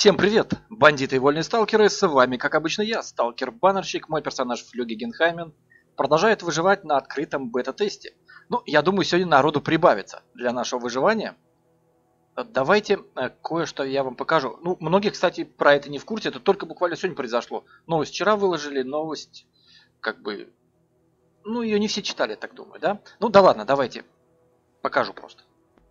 Всем привет, бандиты и вольные сталкеры, с вами, как обычно, я, сталкер-баннерщик, мой персонаж Флюги Генхаймен, продолжает выживать на открытом бета-тесте. Ну, я думаю, сегодня народу прибавится для нашего выживания. Давайте кое-что я вам покажу. Ну, многие, кстати, про это не в курсе, это только буквально сегодня произошло. Новость вчера выложили, новость, ну, ее не все читали, я так думаю, да? Ну, да ладно, давайте покажу просто.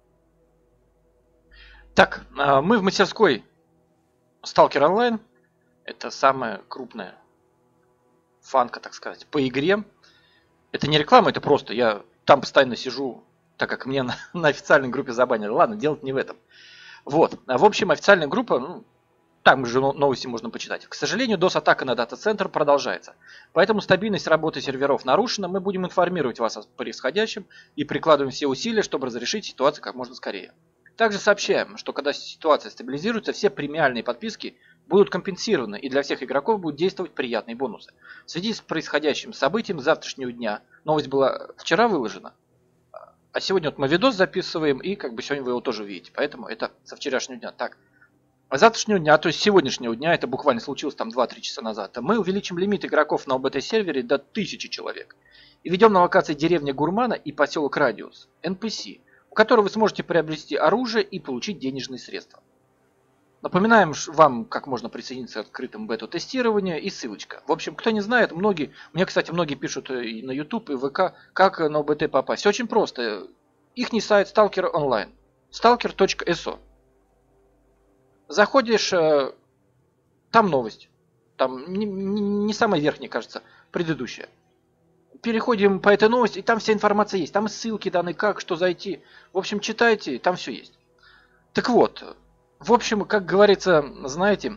Так, мы в мастерской Сталкер Онлайн. Это самая крупная фанка, так сказать, по игре. Это не реклама, это просто я там постоянно сижу, так как мне на официальной группе забанили. Ладно, дело не в этом. Вот. В общем, официальная группа, ну, там же новости можно почитать. К сожалению, DOS-атака на дата-центр продолжается. Поэтому стабильность работы серверов нарушена. Мы будем информировать вас о происходящем и прикладываем все усилия, чтобы разрешить ситуацию как можно скорее. Также сообщаем, что когда ситуация стабилизируется, все премиальные подписки будут компенсированы, и для всех игроков будут действовать приятные бонусы. В связи с происходящим событием с завтрашнего дня, новость была вчера выложена, а сегодня вот мы видос записываем, и сегодня вы его тоже увидите, поэтому это со вчерашнего дня. Так, а завтрашнего дня, то есть сегодняшнего дня, это буквально случилось там 2-3 часа назад, мы увеличим лимит игроков на ОБТ-сервере до 1000 человек. И ведем на локации деревня Гурмана и поселок Радиус, NPC, у которого вы сможете приобрести оружие и получить денежные средства. Напоминаем вам, как можно присоединиться к открытому бета-тестированию и ссылочка. В общем, кто не знает, мне, кстати, многие пишут и на YouTube, и ВК, как на ОБТ попасть. Очень просто. Ихний сайт Stalker Online. stalker.so. Заходишь, там новость. Там не самая верхняя, кажется, предыдущая. Переходим по этой новости, и там вся информация есть. Там ссылки даны, как, что зайти. В общем, читайте, там все есть. Так вот, в общем, как говорится, знаете,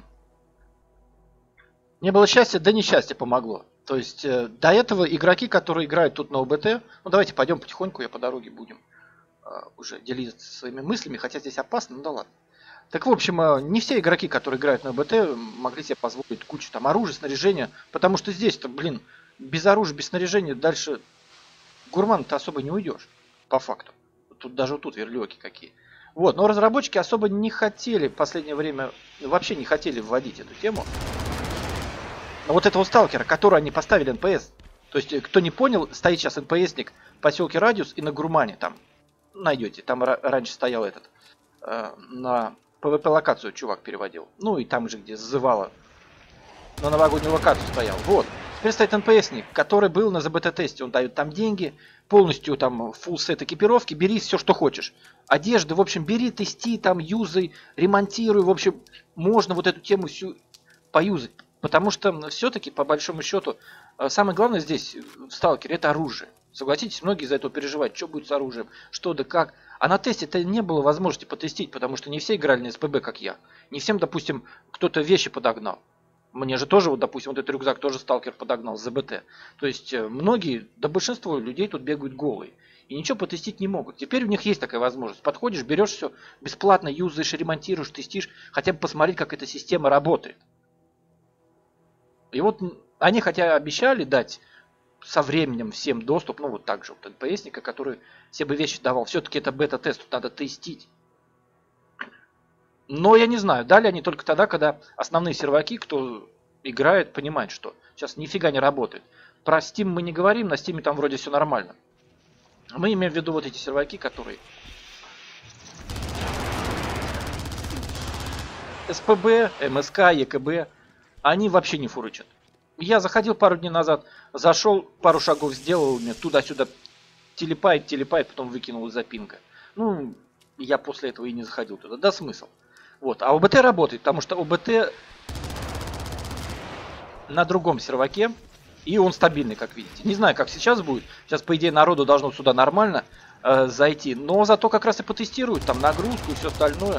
не было счастья, да несчастье помогло. То есть, до этого игроки, которые играют тут на ОБТ, ну давайте пойдем потихоньку, я по дороге будем уже делиться своими мыслями, хотя здесь опасно, ну да ладно. Так, в общем, не все игроки, которые играют на ОБТ, могли себе позволить кучу там оружия, снаряжения, потому что здесь-то, без оружия, без снаряжения дальше Гурман-то особо не уйдешь, по факту. Тут даже тут верлёки какие. Вот, но разработчики особо не хотели в последнее время, вообще не хотели вводить эту тему. Но вот этого сталкера, который они поставили НПС, то есть, кто не понял, стоит сейчас НПСник в поселке Радиус и на Гурмане там найдете. Там раньше стоял этот, на ПВП-локацию чувак переводил. Ну и там же, где зазывало, на новогоднюю локацию стоял. Вот. Теперь стоит НПСник, который был на ЗБТ-тесте. Он дает там деньги, полностью там full сет экипировки, бери все, что хочешь. Одежды, в общем, бери, тести, там юзай, ремонтируй. В общем, можно вот эту тему всю поюзать. Потому что все-таки, по большому счету, самое главное здесь в Сталкере это оружие. Согласитесь, многие из-за этого переживают, что будет с оружием, что да как. А на тесте-то не было возможности потестить, потому что не все играли на СПБ, как я. Не всем, допустим, кто-то вещи подогнал. Мне же тоже, вот, допустим, вот этот рюкзак тоже сталкер подогнал с ЗБТ. То есть многие, да большинство людей тут бегают голые. И ничего потестить не могут. Теперь у них есть такая возможность. Подходишь, берешь все, бесплатно юзаешь, ремонтируешь, тестишь. Хотя бы посмотреть, как эта система работает. И вот они хотя обещали дать со временем всем доступ, ну вот так же, вот НПСника, который все бы вещи давал. Все-таки это бета-тест, тут надо тестить. Но я не знаю, дали они только тогда, когда основные серваки, кто играет, понимает, что сейчас нифига не работает. Про Steam мы не говорим, на Steam там вроде все нормально. Мы имеем в виду вот эти серваки, которые СПБ, МСК, ЕКБ, они вообще не фурычат. Я заходил пару дней назад, зашел, пару шагов сделал, мне туда-сюда телепает, потом выкинул из-за пинга. Ну, я после этого и не заходил туда. Да, смысл. Вот. А ОБТ работает, потому что ОБТ на другом серваке, и он стабильный, как видите. Не знаю, как сейчас будет. Сейчас, по идее, народу должно сюда нормально зайти. Но зато как раз и потестируют там нагрузку и все остальное.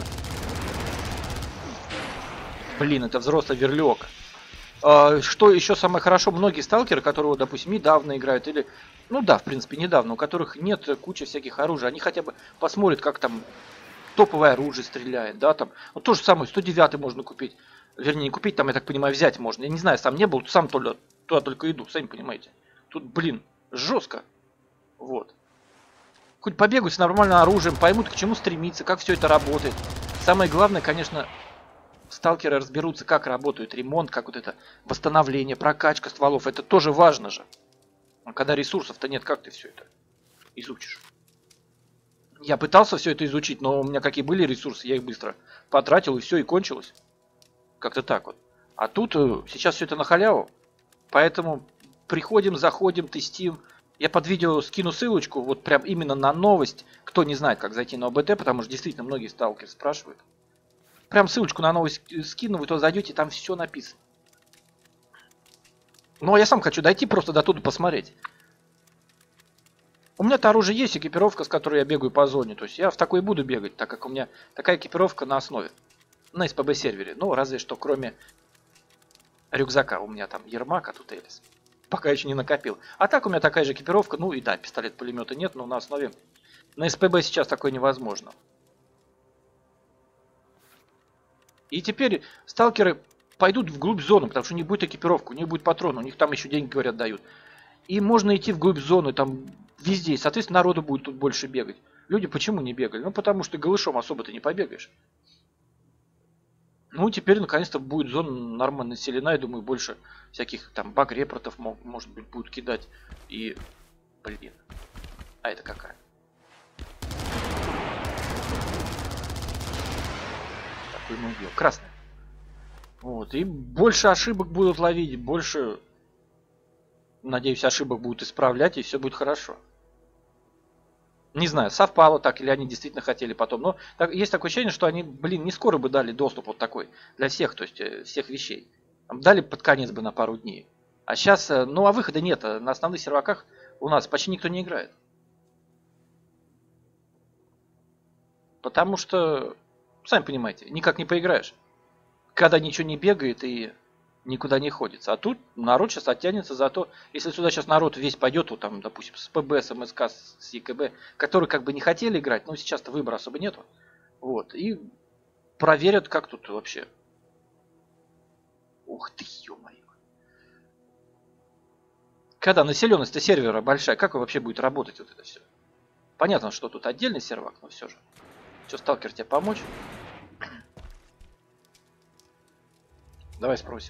Блин, это взрослый верлёк. Что еще самое хорошо, многие сталкеры, которые, допустим, недавно играют, или, ну да, в принципе, недавно, у которых нет кучи всяких оружий, они хотя бы посмотрят, как там топовое оружие стреляет, да, там, вот то же самое, 109 можно купить, вернее, не купить, там, я так понимаю, взять можно, я не знаю, сам не был, сам туда только иду, сами понимаете, тут, блин, жестко, вот, хоть побегают с нормальным оружием, поймут, к чему стремиться, как все это работает, самое главное, конечно, сталкеры разберутся, как работает ремонт, как вот это восстановление, прокачка стволов. Это тоже важно же. А когда ресурсов-то нет, как ты все это изучишь? Я пытался все это изучить, но у меня какие были ресурсы, я их быстро потратил, и все, и кончилось. Как-то так вот. А тут сейчас все это на халяву. Поэтому приходим, заходим, тестим. Я под видео скину ссылочку, вот прям именно на новость. Кто не знает, как зайти на ОБТ, потому что действительно многие сталкеры спрашивают. Прям ссылочку на новость скину, вы туда зайдете, там все написано. Но я сам хочу дойти просто до туда посмотреть. У меня-то оружие есть, экипировка, с которой я бегаю по зоне. То есть я в такой буду бегать, так как у меня такая экипировка на основе. На СПБ сервере. Ну, разве что кроме рюкзака. У меня там Ермак, а тут Элис. Пока еще не накопил. А так у меня такая же экипировка. Ну и да, пистолет-пулемета нет, но на основе... На СПБ сейчас такое невозможно. И теперь сталкеры пойдут вглубь зоны, потому что у них будет экипировка, у них будет патрон, у них там еще деньги, говорят, дают. И можно идти вглубь зоны, там везде. И, соответственно, народу будет тут больше бегать. Люди почему не бегали? Ну, потому что голышом особо-то не побегаешь. Ну, теперь, наконец-то, будет зона нормально населена. Я думаю, больше всяких там баг-репортов, может быть, будут кидать. И, блин. А это какая? Такой мы убил. Красная. Вот. И больше ошибок будут ловить, больше, надеюсь, ошибок будут исправлять, и все будет хорошо. Не знаю, совпало так, или они действительно хотели потом. Но так, есть такое ощущение, что они, блин, не скоро бы дали доступ вот такой для всех, то есть всех вещей. Дали под конец бы на пару дней. А сейчас, ну а выхода нет. На основных серваках у нас почти никто не играет. Потому что, сами понимаете, никак не поиграешь. Когда ничего не бегает и никуда не ходится. А тут народ сейчас оттянется за то, если сюда сейчас народ весь пойдет, вот там, допустим, с ПБ, с МСК, с ЕКБ, которые как бы не хотели играть, но сейчас-то выбора особо нету. Вот. И проверят, как тут вообще. Ух ты, ё-моё. Когда населенность сервера большая, как вообще будет работать вот это все? Понятно, что тут отдельный сервак, но все же. Что, сталкер, тебе помочь? Давай спросим.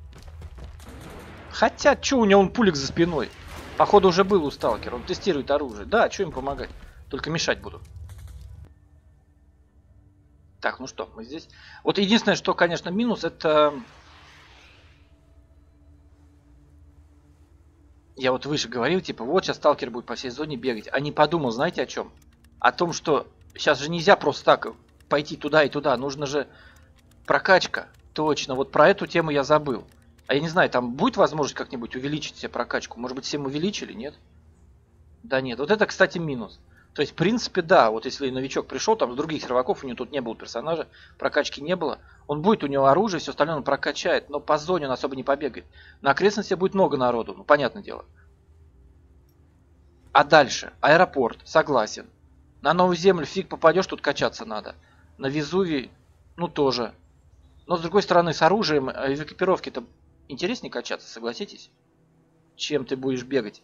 Хотя, что у него он пулик за спиной? Походу уже был у сталкера, он тестирует оружие. Да, что им помогать? Только мешать буду. Так, ну что, мы здесь. Вот единственное, что, конечно, минус, это... Я вот выше говорил, типа, вот сейчас сталкер будет по всей зоне бегать. А не подумал, знаете о чем? О том, что сейчас же нельзя просто так пойти туда и туда. Нужно же прокачка. Точно, вот про эту тему я забыл. А я не знаю, там будет возможность как-нибудь увеличить себе прокачку? Может быть, всем увеличили, нет? Да нет. Вот это, кстати, минус. То есть, в принципе, да, вот если новичок пришел, там с других серваков, у него тут не было персонажа, прокачки не было, он будет, у него оружие, все остальное он прокачает, но по зоне он особо не побегает. На окрестности будет много народу, ну, понятное дело. А дальше, аэропорт, согласен. На Новую Землю фиг попадешь, тут качаться надо. На Везувий, ну, тоже. Но, с другой стороны, с оружием и в экипировке-то интереснее качаться, согласитесь? Чем ты будешь бегать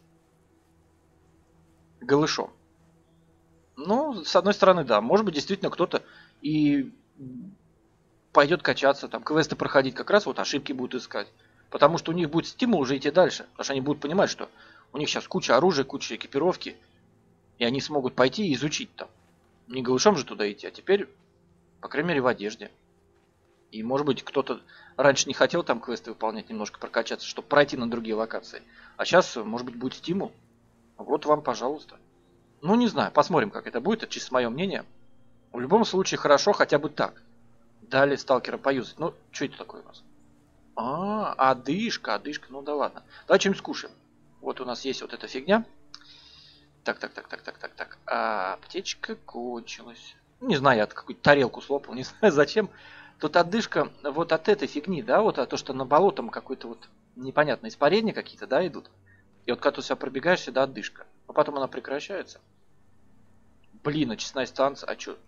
голышом. Ну, с одной стороны, да. Может быть, действительно кто-то и пойдет качаться, там, квесты проходить, как раз вот ошибки будут искать. Потому что у них будет стимул уже идти дальше. Потому что они будут понимать, что у них сейчас куча оружия, куча экипировки. И они смогут пойти и изучить там. Не голышом же туда идти, а теперь, по крайней мере, в одежде. И, может быть, кто-то раньше не хотел там квесты выполнять, немножко прокачаться, чтобы пройти на другие локации. А сейчас, может быть, будет стимул. Вот вам, пожалуйста. Ну, не знаю, посмотрим, как это будет. Это чисто мое мнение. В любом случае, хорошо хотя бы так. Дали сталкера поюзать. Ну, что это такое у нас? Одышка. Ну да ладно. Давай что-нибудь скушаем. Вот у нас есть вот эта фигня. Так. Аптечка кончилась. Не знаю, я какую-то тарелку слопал. Не знаю зачем. Тут отдышка вот от этой фигни, да? Вот то, что на болотом какой-то вот непонятно испарения какие-то, да, идут. И вот когда ты себя пробегаешь, сюда отдышка. А потом она прекращается. Блин, очистная станция. А чё?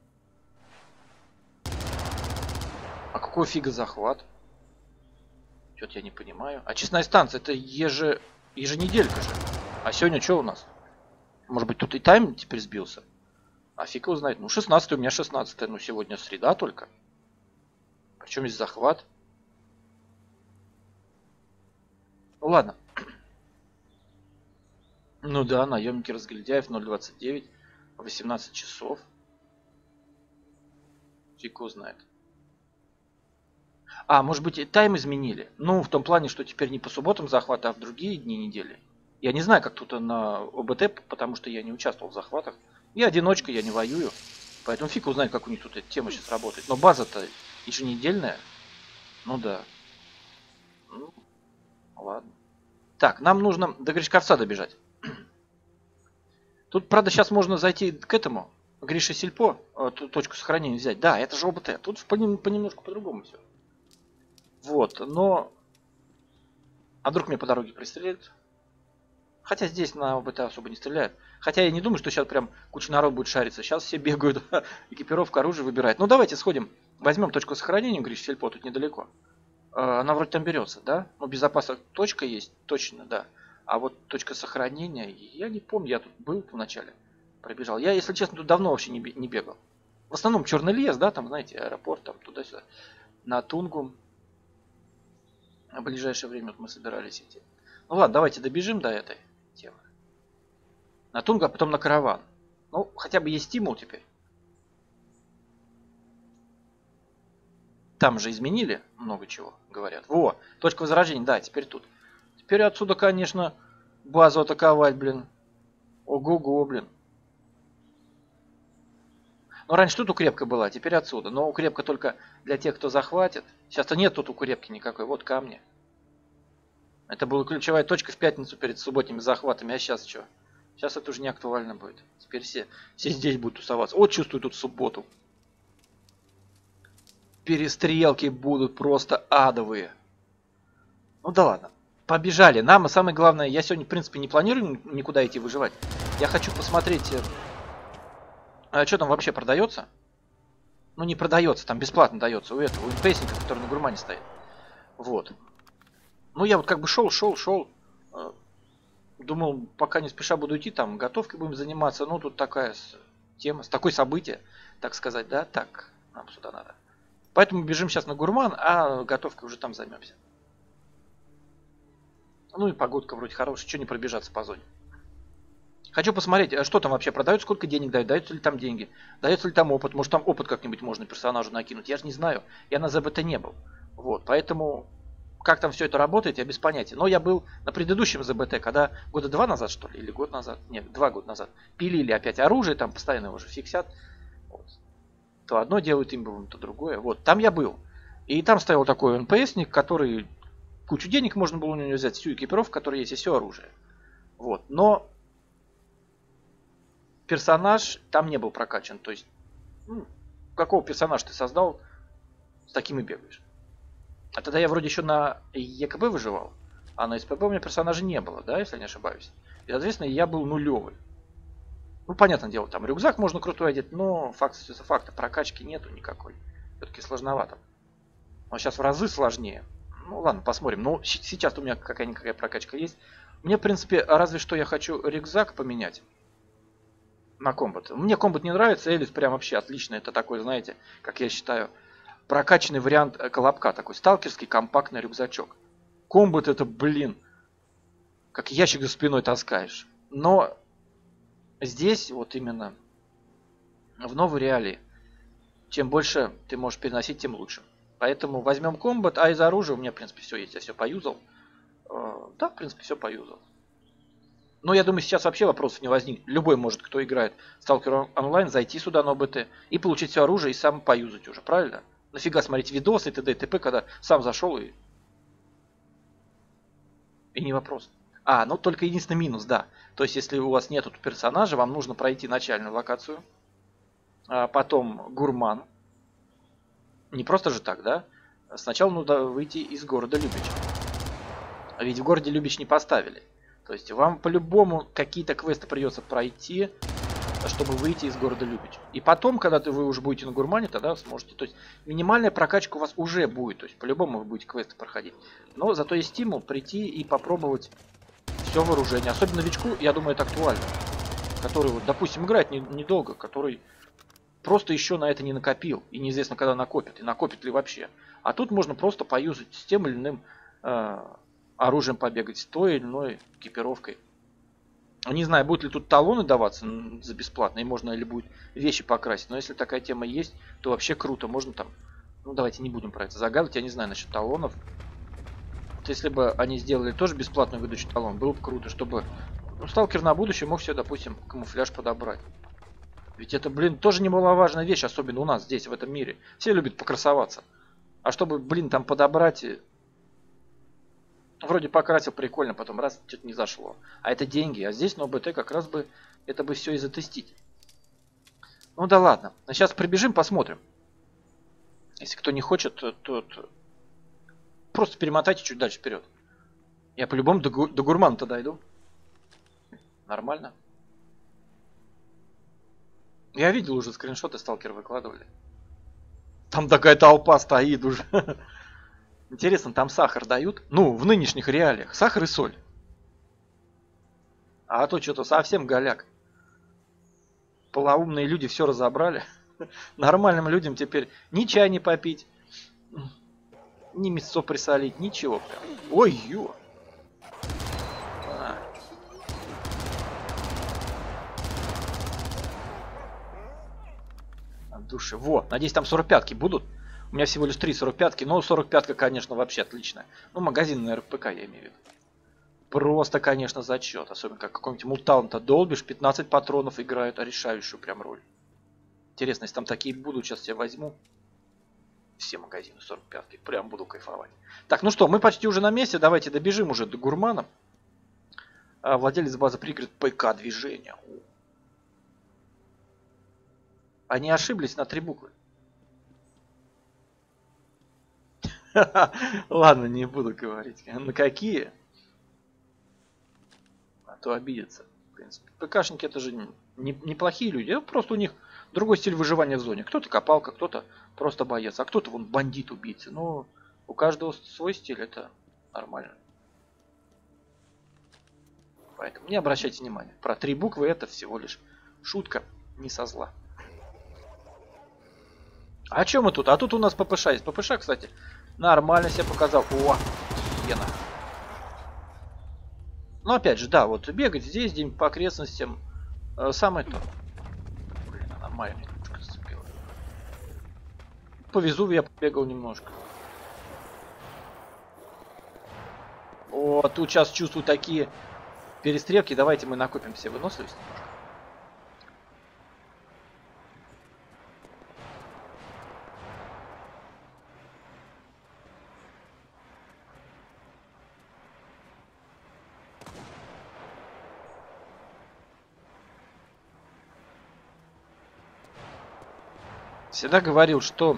А какой фига захват? Что-то я не понимаю. Очистная станция, это еженеделька же. А сегодня что у нас? Может быть, тут и тайм теперь сбился? А фиг его знает. Ну, 16 у меня 16, ну, сегодня среда только. Причем здесь захват. Ну ладно. Ну да, наемники разгильдяев 0.29, 18 часов. Фиг его знает. А, может быть, и тайм изменили? Ну, в том плане, что теперь не по субботам захват, а в другие дни недели. Я не знаю, как тут на ОБТ, потому что я не участвовал в захватах. Я одиночка, я не воюю. Поэтому фиг узнает, как у них тут эта тема сейчас работает. Но база-то еженедельная. Ну да. Ну, ладно. Так, нам нужно до Гришковца добежать. Тут, правда, сейчас можно зайти к этому. Гриша Сельпо, точку сохранения взять. Да, это же ОБТ. Тут понемножку по-другому все. Вот, но... А вдруг меня по дороге пристрелят? Хотя здесь на ОБТ особо не стреляют. Хотя я не думаю, что сейчас прям куча народ будет шариться. Сейчас все бегают, экипировка, оружие выбирают. Ну давайте сходим, возьмем точку сохранения, Гриш Сельпо, тут недалеко. Она вроде там берется, да? Ну, безопасная точка есть, точно, да. А вот точка сохранения, я не помню, я тут был вначале, пробежал. Я, если честно, тут давно вообще не бегал. В основном Черный лес, да, там, знаете, аэропорт, там, туда-сюда. На Тунгу. В ближайшее время мы собирались идти. Ну ладно, давайте добежим до этой темы. На Тунгу, а потом на караван. Ну, хотя бы есть стимул теперь. Там же изменили много чего, говорят. Во, точка возрождения, да, теперь тут. Теперь отсюда, конечно, базу атаковать, блин. Ого-го, блин. Ну, раньше тут укрепка была, теперь отсюда. Но укрепка только для тех, кто захватит. Сейчас-то нет тут укрепки никакой. Вот камни. Это была ключевая точка в пятницу перед субботними захватами. А сейчас что? Сейчас это уже не актуально будет. Теперь все здесь будут тусоваться. Вот чувствую тут субботу. Перестрелки будут просто адовые. Ну да ладно. Побежали. Нам, а самое главное, я сегодня, в принципе, не планирую никуда идти выживать. Я хочу посмотреть, что там вообще продается. Ну не продается, там бесплатно дается у этого, у НПСника, который на гурмане стоит. Вот. Ну я вот как бы шел. Думал, пока не спеша буду идти, там готовкой будем заниматься. Ну тут такая тема, такое событие, так сказать, да? Так, нам сюда надо. Поэтому бежим сейчас на гурман, а готовкой уже там займемся. Ну и погодка вроде хорошая, что не пробежаться по зоне. Хочу посмотреть, что там вообще продают, сколько денег дают, даются ли там деньги, дается ли там опыт, может там опыт как-нибудь можно персонажу накинуть, я же не знаю, я на ЗБТ не был. Вот, поэтому как там все это работает, я без понятия. Но я был на предыдущем ЗБТ, когда года 2 назад, что ли, или год назад, нет, 2 года назад, пилили опять оружие, там постоянно уже фиксят. Вот. То одно делают имбовым, то другое. Вот, там я был. И там стоял такой НПСник, который кучу денег можно было у него взять, всю экипировку, которая есть, и все оружие. Вот, но персонаж там не был прокачан. То есть, какого персонажа ты создал, с таким и бегаешь. А тогда я вроде еще на ЕКБ выживал, а на СПБ у меня персонажа не было, да, если я не ошибаюсь. И, соответственно, я был нулевый. Ну, понятное дело, там рюкзак можно крутой одеть, но факт прокачки нету никакой. Все-таки сложновато. Но сейчас в разы сложнее. Ну, ладно, посмотрим. Но сейчас у меня какая-никакая прокачка есть. Мне, в принципе, разве что я хочу рюкзак поменять на комбат. Мне комбат не нравится, Элис прям вообще отлично. Это такой, знаете, как я считаю, прокачанный вариант колобка. Такой сталкерский компактный рюкзачок. Комбат это, блин, как ящик за спиной таскаешь. Но здесь вот именно в новой реалии, чем больше ты можешь переносить, тем лучше. Поэтому возьмем комбат, а из оружия у меня, в принципе, все есть. Я все поюзал. Да, в принципе, все поюзал. Но я думаю, сейчас вообще вопросов не возникнет. Любой может, кто играет в Stalker Online, зайти сюда на ОБТ и получить все оружие и сам поюзать уже, правильно? Нафига смотреть видосы и т.д. и т.п., когда сам зашел и не вопрос. Ну только единственный минус, да. То есть, если у вас нету персонажа, вам нужно пройти начальную локацию, потом гурман. Не просто же так, да? Сначала нужно выйти из города Любич. Ведь в городе Любич не поставили. То есть вам по-любому какие-то квесты придется пройти, чтобы выйти из города Любич. И потом, когда вы уже будете на гурмане, тогда сможете. То есть минимальная прокачка у вас уже будет. То есть по-любому вы будете квесты проходить. Но зато есть стимул прийти и попробовать все вооружение. Особенно новичку, я думаю, это актуально. Который, вот, допустим, играет недолго, который просто еще на это не накопил. И неизвестно, когда накопит. И накопит ли вообще. А тут можно просто поюзать с тем или иным оружием побегать. С той или иной экипировкой. Не знаю, будут ли тут талоны даваться за бесплатно. И можно ли будет вещи покрасить. Но если такая тема есть, то вообще круто. Можно там... Ну давайте не будем про это загадывать. Я не знаю насчет талонов. Вот если бы они сделали тоже бесплатную выдачу талон, было бы круто, чтобы... Ну, сталкер на будущее мог себе, допустим, камуфляж подобрать. Ведь это, блин, тоже немаловажная вещь, особенно у нас здесь, в этом мире. Все любят покрасоваться. А чтобы, блин, там подобрать... Вроде покрасил прикольно, потом раз, что-то не зашло. А это деньги. А здесь на ОБТ как раз бы это бы все и затестить. Ну да ладно. А сейчас прибежим, посмотрим. Если кто не хочет, то просто перемотайте чуть дальше вперед. Я по-любому до гурмана-то дойду. Нормально. Я видел уже скриншоты, сталкеры выкладывали. Там такая толпа стоит уже. Интересно, там сахар дают? Ну, в нынешних реалиях. Сахар и соль. А то что-то совсем голяк. Полоумные люди все разобрали. Нормальным людям теперь ни чай не попить, ни мясо присолить, ничего прям. Ой-ё! От души. Во, надеюсь, там 45-ки будут. У меня всего лишь 3 45-ки, но 45-ка, конечно, вообще отличная. Ну, магазин на РПК я имею в виду. Просто, конечно, зачет. Особенно как какой-нибудь мултаунта долбишь, 15 патронов играют решающую прям роль. Интересно, если там такие будут, сейчас я возьму. Все магазины 45-ки, прям буду кайфовать. Так, ну что, мы почти уже на месте, давайте добежим уже до гурмана. Владелец базы пригород ПК движения. Они ошиблись на 3 буквы. Ладно, не буду говорить. На какие? А то обидятся. В принципе. ПКшники это же неплохие люди. Просто у них другой стиль выживания в зоне. Кто-то копалка, кто-то просто боец. А кто-то вон бандит-убийца. Но у каждого свой стиль, это нормально. Поэтому не обращайте внимания. Про 3 буквы это всего лишь шутка, не со зла. А что мы тут? А тут у нас ППШ есть. ППШ, кстати, нормально себя показал. О, охуенно. Но опять же, да, вот бегать здесь, где-нибудь по окрестностям, самое то. Блин, она маленькая немножко зацепила. По Везувию я побегал немножко. О, тут сейчас чувствую такие перестрелки. Давайте мы накопим все выносливость немножко. Всегда говорил, что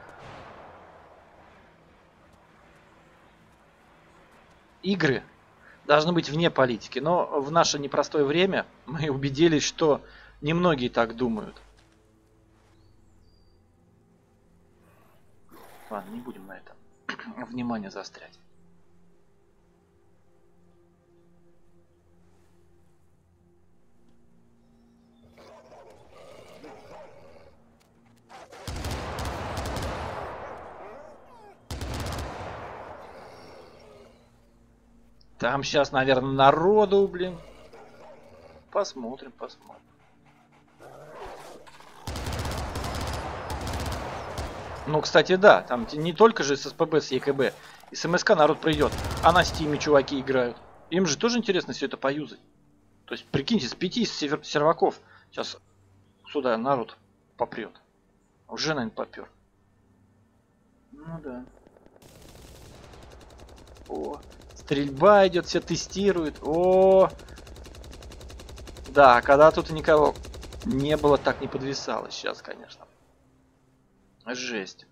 игры должны быть вне политики. Но в наше непростое время мы убедились, что немногие так думают. Ладно, не будем на это внимание заострять. Там сейчас, наверное, народу, блин. Посмотрим, посмотрим. Ну, кстати, да, там не только же с СПБ, с ЕКБ. И с МСК народ придет. А на Стиме чуваки играют. Им же тоже интересно все это поюзать. То есть, прикиньте, с 5 серваков сейчас сюда народ попрет. Уже, наверное, попер. Ну да. О, стрельба идет, все тестируют. О, да, когда тут никого не было, так не подвисало. Сейчас, конечно. Жесть.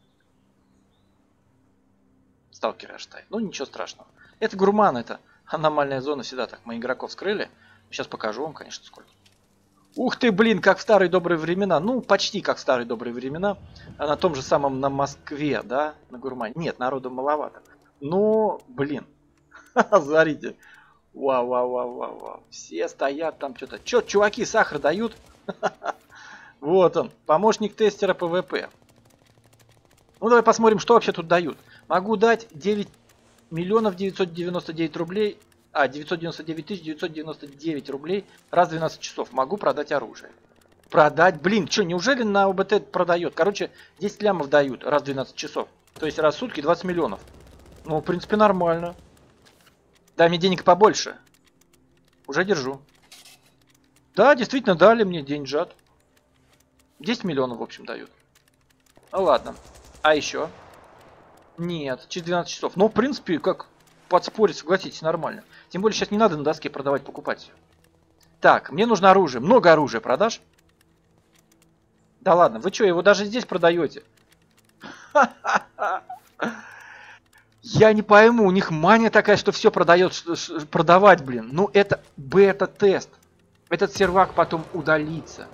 Сталкеры оштай. Ну, ничего страшного. Это гурман, это аномальная зона. Всегда так. Мы игроков скрыли. Сейчас покажу вам, конечно, сколько. Ух ты, блин, как в старые добрые времена. Ну, почти как в старые добрые времена. А на том же самом на Москве, да, на гурмане. Нет, народу маловато. Но, блин. Смотрите. Вау. Все стоят там что-то. Че, чуваки, сахар дают? Вот он, помощник тестера ПВП. Ну давай посмотрим, что вообще тут дают. Могу дать 9 миллионов 999 рублей, 999 тысяч 999 рублей раз в 12 часов. Могу продать оружие. Продать? Блин, что, неужели на ОБТ продает? Короче, 10 лямов дают раз в 12 часов. То есть раз в сутки 20 миллионов. Ну, в принципе, нормально. Дай мне денег побольше. Уже держу. Да, действительно, дали мне деньжат. 10 миллионов, в общем, дают. Ну ладно. А еще? Нет, через 12 часов. Ну, в принципе, как подспорить, согласитесь, нормально. Тем более, сейчас не надо на доске продавать, покупать. Так, мне нужно оружие. Много оружия продашь? Да ладно, вы что, его даже здесь продаете? Я не пойму, у них мания такая, что все продает, продавать, блин. Ну, это бета-тест. Этот сервак потом удалится.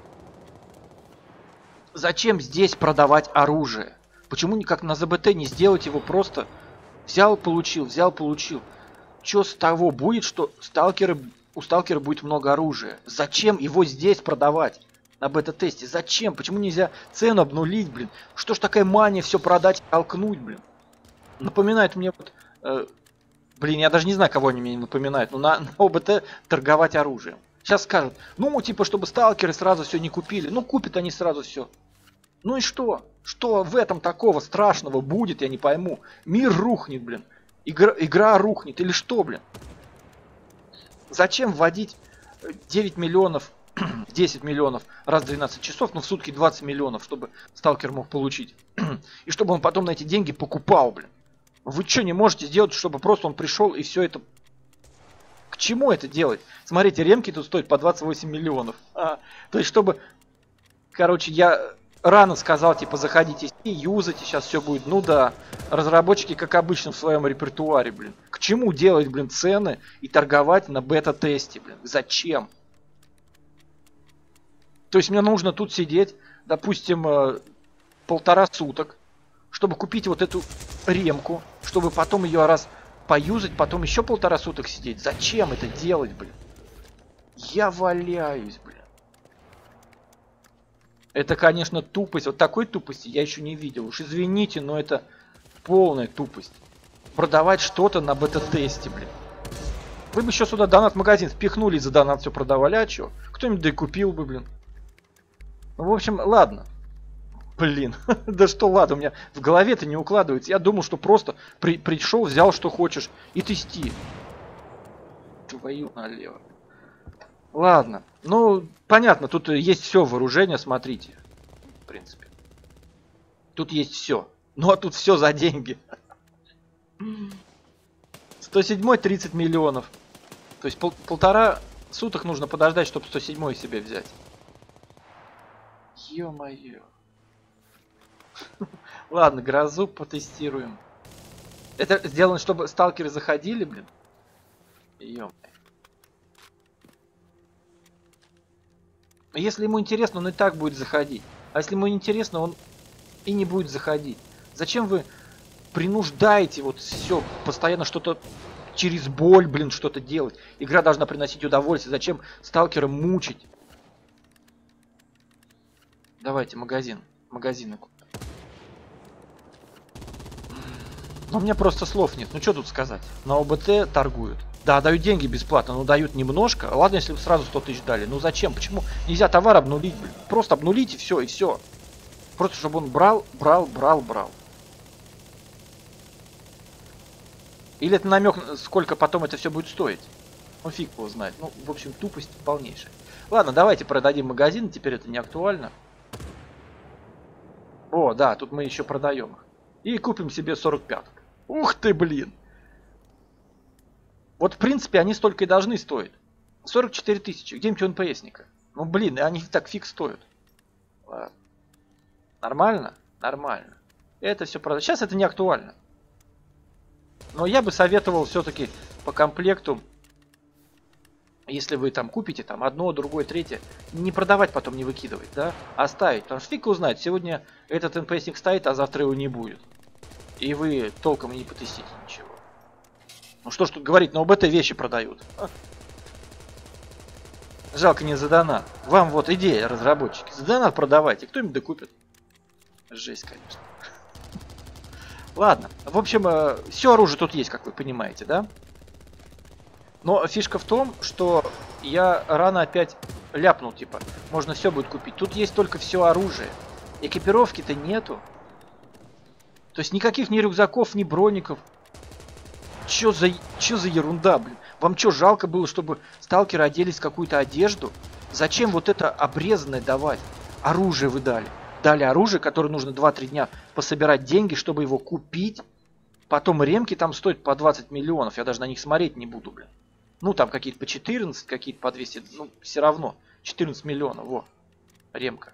Зачем здесь продавать оружие? Почему никак на ЗБТ не сделать его просто взял, получил, взял, получил? Что с того будет, что у сталкера будет много оружия? Зачем его здесь продавать на бета-тесте? Зачем? Почему нельзя цену обнулить, блин? Что ж такая мания все продать и толкнуть, блин? Напоминает мне вот... блин, я даже не знаю, кого они мне напоминают. Но на ОБТ торговать оружием. Сейчас скажут, ну, типа, чтобы сталкеры сразу все не купили. Ну, купят они сразу все. Ну и что? Что в этом такого страшного будет, я не пойму. Мир рухнет, блин. Игра рухнет. Или что, блин? Зачем вводить 9 миллионов, 10 миллионов раз в 12 часов, ну в сутки 20 миллионов, чтобы сталкер мог получить. И чтобы он потом на эти деньги покупал, блин. Вы что, не можете сделать, чтобы просто он пришел и все это... К чему это делать? Смотрите, ремки тут стоят по 28 миллионов. То есть, чтобы... Короче, я рано сказал, типа, заходите и юзайте, сейчас все будет. Ну да, разработчики, как обычно, в своем репертуаре, блин. К чему делать, блин, цены и торговать на бета-тесте, блин? Зачем? То есть, мне нужно тут сидеть, допустим, 1,5 суток, чтобы купить вот эту ремку, чтобы потом ее раз поюзать, потом еще 1,5 суток сидеть. Зачем это делать, блин? Я валяюсь, блин. Это, конечно, тупость. Вот такой тупости я еще не видел. Уж извините, но это полная тупость. Продавать что-то на бета-тесте, блин. Вы бы еще сюда донат-магазин впихнули и за донат все продавали, а что? Кто-нибудь да и купил бы, блин. Ну, в общем, ладно. Блин, да что ладно, у меня в голове-то не укладывается. Я думал, что просто пришел, взял, что хочешь, и тести. Твою налево. Ладно, ну, понятно, тут есть все вооружение, смотрите. В принципе. Тут есть все. Ну, а тут все за деньги. 107-й 30 миллионов. То есть 1,5 суток нужно подождать, чтобы 107-й себе взять. Ё-моё. Ладно, грозу потестируем. Это сделано, чтобы сталкеры заходили, блин. Ё-моё. Если ему интересно, он и так будет заходить. А если ему не интересно, он и не будет заходить. Зачем вы принуждаете вот все, постоянно что-то через боль, блин, что-то делать? Игра должна приносить удовольствие. Зачем сталкера мучить? Давайте, магазин. Магазины купим. Но у меня просто слов нет. Ну что тут сказать? На ОБТ торгуют. Да, дают деньги бесплатно, но дают немножко. Ладно, если бы сразу 100 тысяч дали. Ну зачем? Почему нельзя товар обнулить, блин? Просто обнулите все и все. Просто чтобы он брал. Или это намек, сколько потом это все будет стоить? Ну фиг его знает. Ну, в общем, тупость полнейшая. Ладно, давайте продадим магазин. Теперь это не актуально. О, да, тут мы еще продаем их. И купим себе 45-ок. Ух ты, блин. Вот, в принципе, они столько и должны стоить. 44 тысячи. Где-нибудь у НПСника. Ну, блин, они так фиг стоят. Ладно. Нормально? Нормально. Это все продать. Сейчас это не актуально. Но я бы советовал все-таки по комплекту, если вы там купите там одно, другое, третье, не продавать потом, не выкидывать, да? Оставить. Потому что фиг его знает. Сегодня этот НПСник стоит, а завтра его не будет. И вы толком не потестите ничего. Ну что ж тут говорить, на ОБТ вещи продают. Жалко не за донат. Вам вот идея, разработчики. За донат продавайте. Кто-нибудь докупит. Жесть, конечно. Ладно. В общем, все оружие тут есть, как вы понимаете, да? Но фишка в том, что я рано опять ляпнул, типа, можно все будет купить. Тут есть только все оружие. Экипировки-то нету. То есть никаких ни рюкзаков, ни броников. Чё за ерунда, блин? Вам что, жалко было, чтобы сталкеры оделись в какую-то одежду? Зачем вот это обрезанное давать? Оружие вы дали. Дали оружие, которое нужно 2-3 дня пособирать деньги, чтобы его купить. Потом ремки там стоят по 20 миллионов. Я даже на них смотреть не буду, блин. Ну, там какие-то по 14, какие-то по 200. Ну, все равно. 14 миллионов, во. Ремка.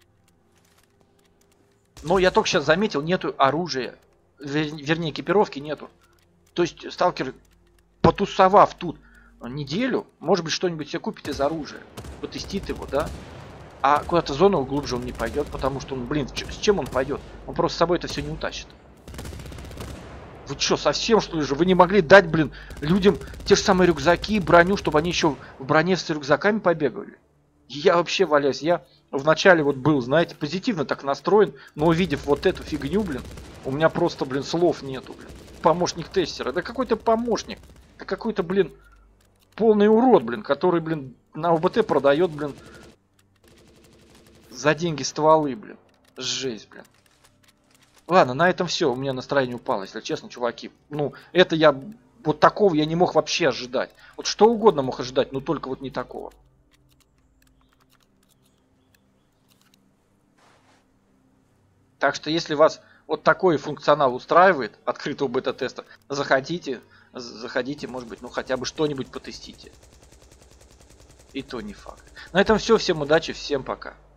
Но я только сейчас заметил, нету оружия. Вернее, экипировки нету. То есть, сталкер, потусовав тут неделю, может быть, что-нибудь себе купит из оружия. Потестит его, да? А куда-то зону глубже он не пойдет, потому что он, блин, с чем он пойдет? Он просто с собой это все не утащит. Вы что, совсем что ли же? Вы не могли дать, блин, людям те же самые рюкзаки, броню, чтобы они еще в броне с рюкзаками побегали? Я вообще валяюсь. Я вначале вот был, знаете, позитивно так настроен, но увидев вот эту фигню, блин, у меня просто, блин, слов нету, блин. Помощник тестера. Да какой-то помощник. Да какой-то, блин, полный урод, блин, который, блин, на ОБТ продает, блин, за деньги стволы, блин. Жесть, блин. Ладно, на этом все. У меня настроение упало, если честно, чуваки. Ну, это я... Вот такого я не мог вообще ожидать. Вот что угодно мог ожидать, но только вот не такого. Так что, если вас вот такой функционал устраивает, открытого бета-теста, заходите, может быть, ну хотя бы что-нибудь потестите. И то не факт. На этом все. Всем удачи, всем пока.